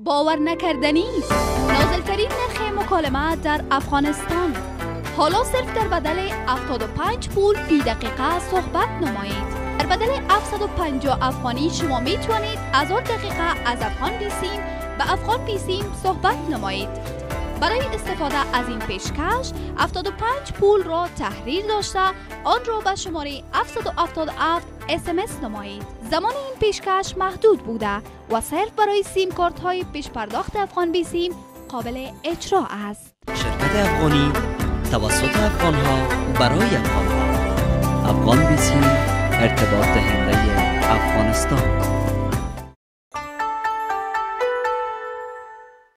باور نکردنی است. نازلترین نرخ مکالمه در افغانستان. حالا صرف در بدل 75 پول فی دقیقه صحبت نمایید. در بدل 750 افغانی شما می توانید از آن دقیقه از افغان بیسیم به افغان بیسیم صحبت نمایید. برای استفاده از این پیشکش 75 پول را تحریل داشته آن را به شماره 777 SMS نمایید. زمان این پیشکش محدود بوده و صرف برای سیم کارت های پیش پرداخت افغان بیسیم قابل اجرا است. شرکت افغانی توسط افغان ها برای افغان ها. افغان بیسیم ارتباط دهنده افغانستان.